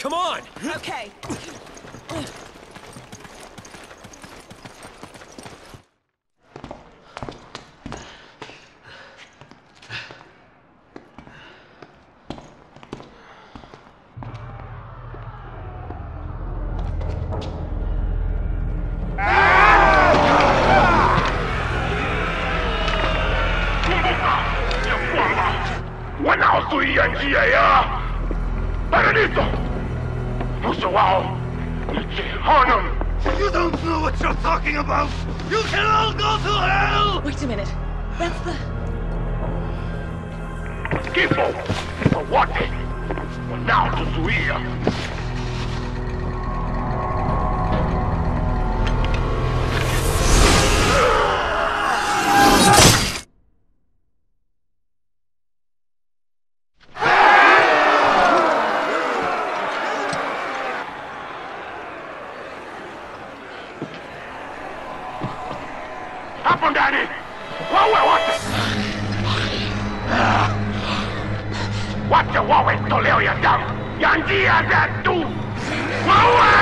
Come on! Okay. You don't know what you're talking about! You can all go to hell! Wait a minute. That's the... Schifo! For what? Well, now to Zuia. Hapo ndani! Wawe wote! Wacha wawe toleo ya damu ya njia zetu! Wawe!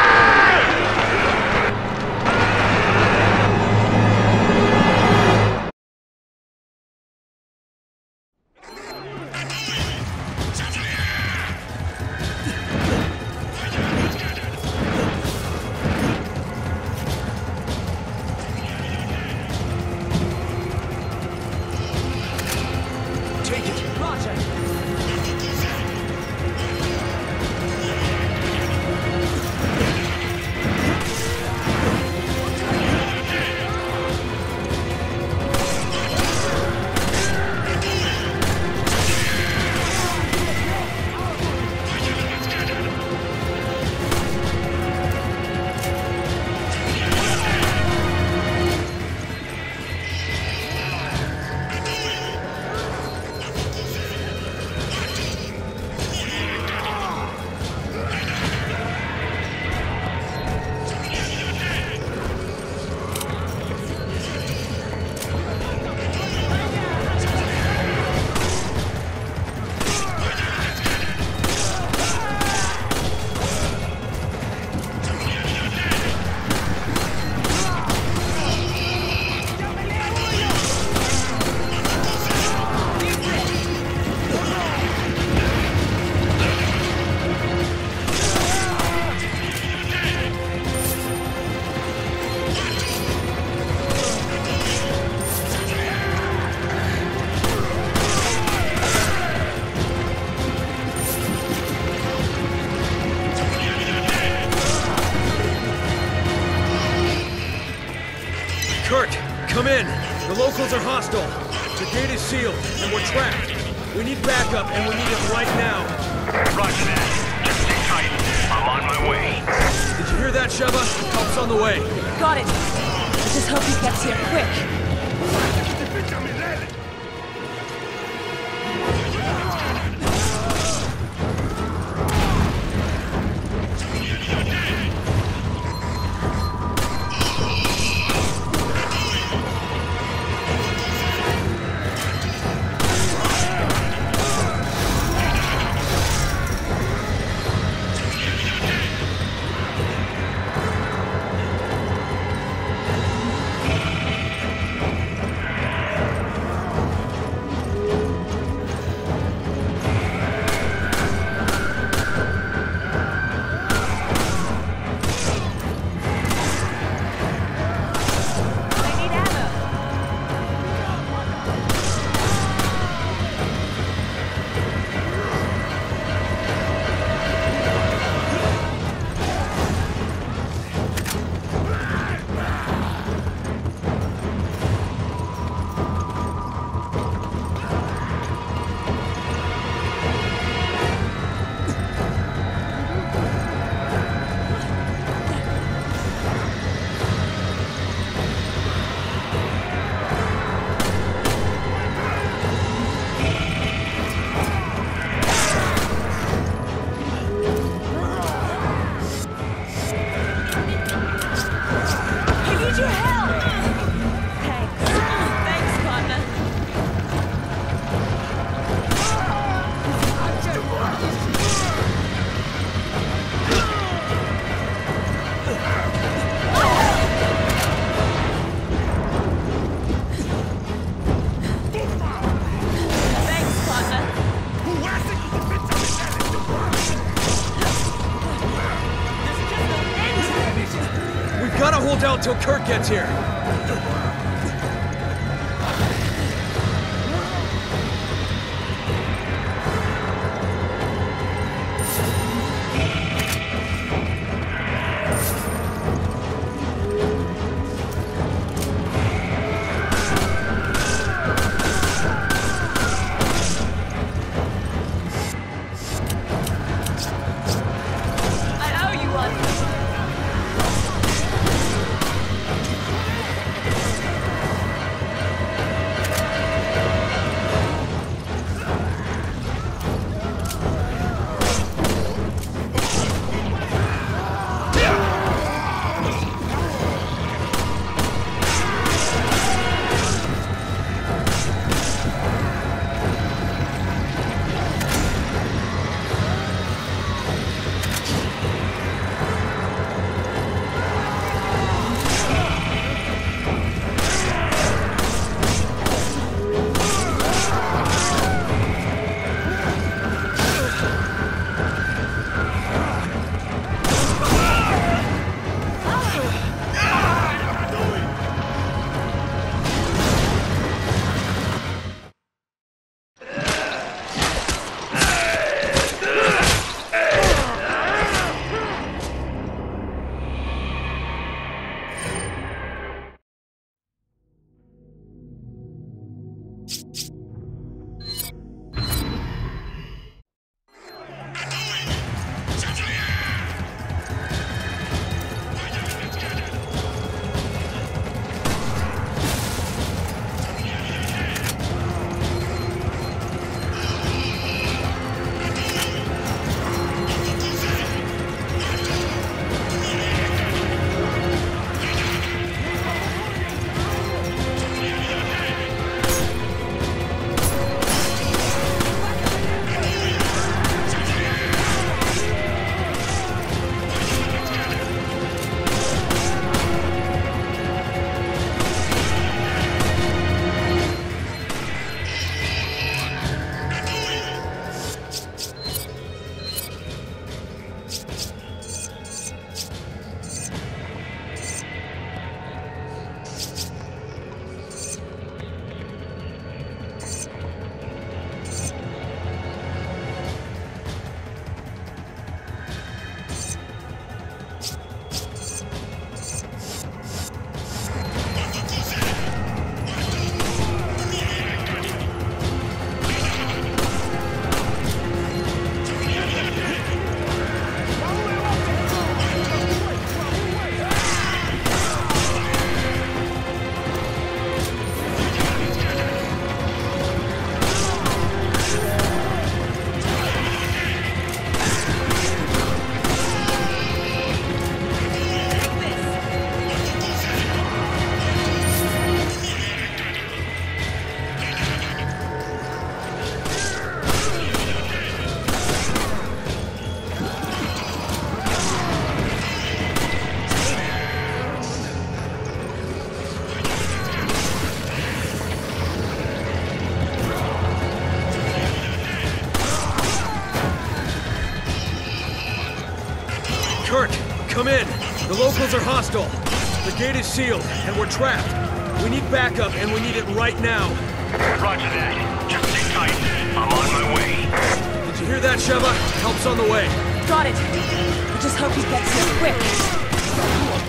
Kurt, come in. The locals are hostile. The gate is sealed, and we're trapped. We need backup, and we need it right now. Roger that. Just stay tight. I'm on my way. Did you hear that, Sheva? Help's on the way. Got it. I just hope he gets here quick. until Kurt gets here. Kurt, come in. The locals are hostile. The gate is sealed, and we're trapped. We need backup, and we need it right now. Roger that. Just stay tight. I'm on my way. Did you hear that, Sheva? Help's on the way. Got it. I just hope he gets here quick.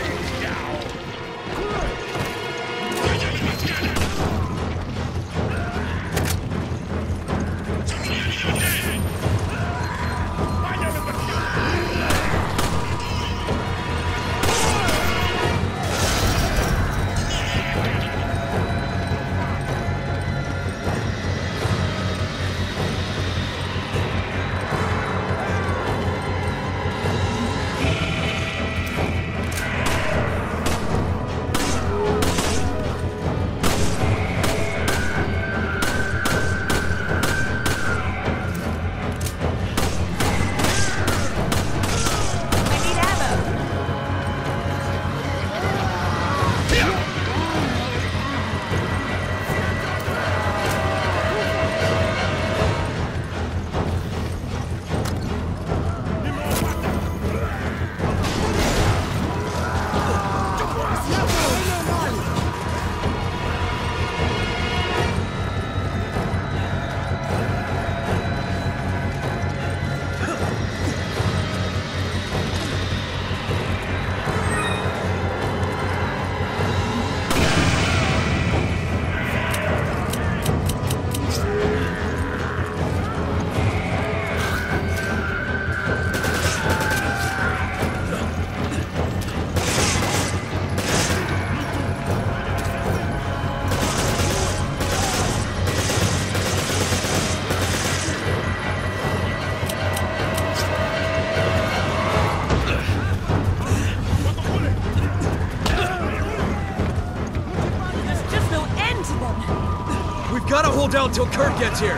gotta hold out till Kurt gets here.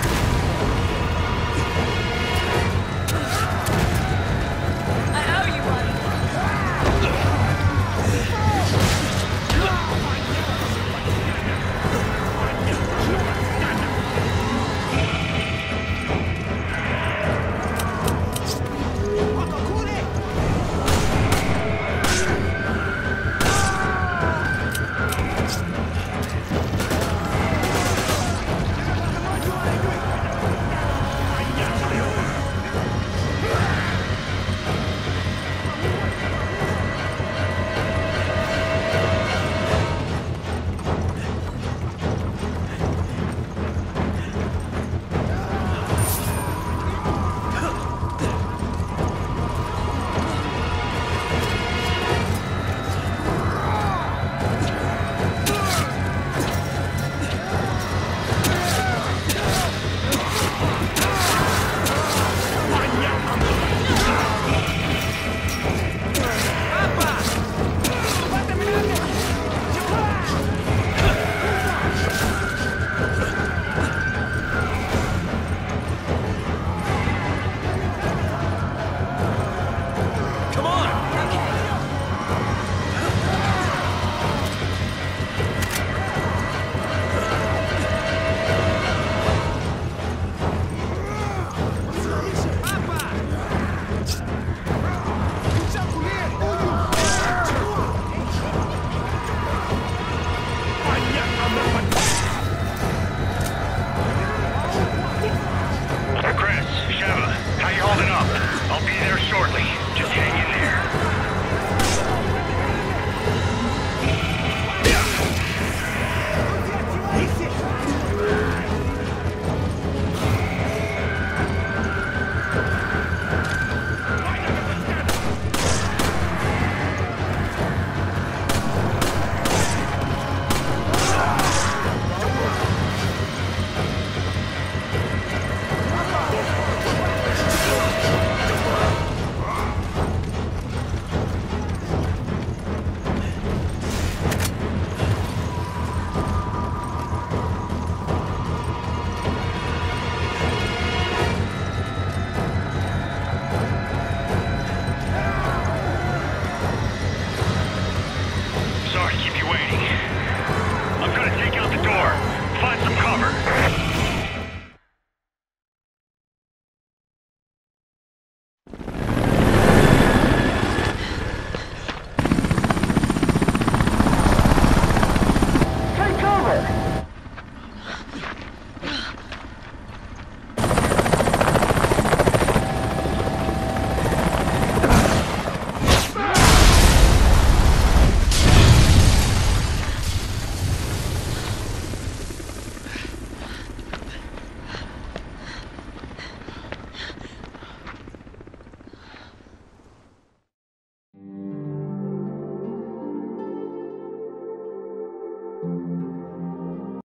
I owe you one.